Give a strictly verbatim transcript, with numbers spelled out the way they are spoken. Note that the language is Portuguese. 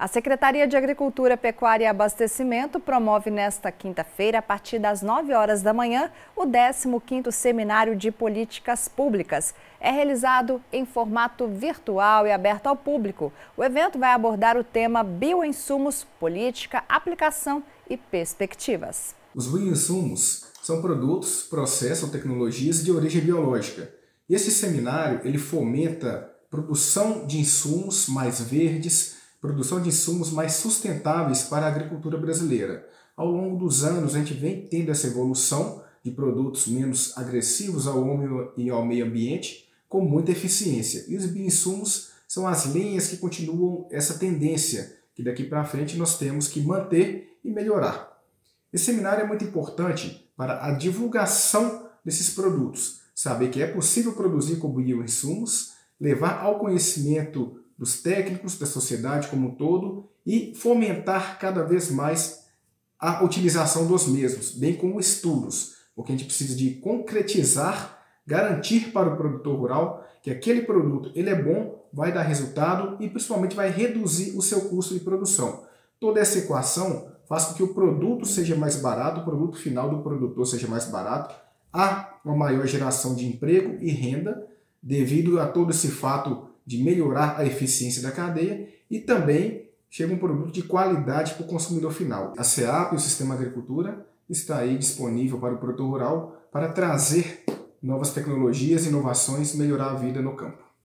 A Secretaria de Agricultura, Pecuária e Abastecimento promove nesta quinta-feira, a partir das nove horas da manhã, o décimo quinto Seminário de Políticas Públicas. É realizado em formato virtual e aberto ao público. O evento vai abordar o tema bioinsumos, política, aplicação e perspectivas. Os bioinsumos são produtos, processos ou tecnologias de origem biológica. Esse seminário ele fomenta produção de insumos mais verdes, produção de insumos mais sustentáveis para a agricultura brasileira. Ao longo dos anos, a gente vem tendo essa evolução de produtos menos agressivos ao homem e ao meio ambiente, com muita eficiência. E os bioinsumos são as linhas que continuam essa tendência, que daqui para frente nós temos que manter e melhorar. Esse seminário é muito importante para a divulgação desses produtos, saber que é possível produzir com bioinsumos, levar ao conhecimento dos técnicos, da sociedade como um todo e fomentar cada vez mais a utilização dos mesmos, bem como estudos, porque a gente precisa de concretizar, garantir para o produtor rural que aquele produto ele é bom, vai dar resultado e principalmente vai reduzir o seu custo de produção. Toda essa equação faz com que o produto seja mais barato, o produto final do produtor seja mais barato, há uma maior geração de emprego e renda devido a todo esse fato de melhorar a eficiência da cadeia e também chega um produto de qualidade para o consumidor final. A SEAP, o Sistema Agricultura, está aí disponível para o produtor rural para trazer novas tecnologias e inovações e melhorar a vida no campo.